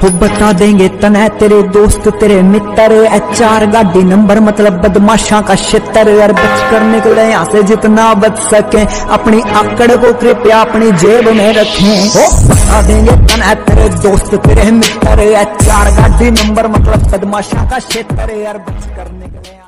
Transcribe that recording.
वो बता देंगे तने तेरे दोस्त तेरे मित्र, HR गाड़ी नंबर मतलब बदमाशा का क्षेत्र। और बच कर निकले यहाँ से जितना बच सके, अपनी आकड़ को कृपया अपनी जेब में रखें। वो बता देंगे तने तेरे दोस्त तेरे मित्र, HR गाड़ी नंबर मतलब बदमाशा का क्षेत्र। और बच कर निकले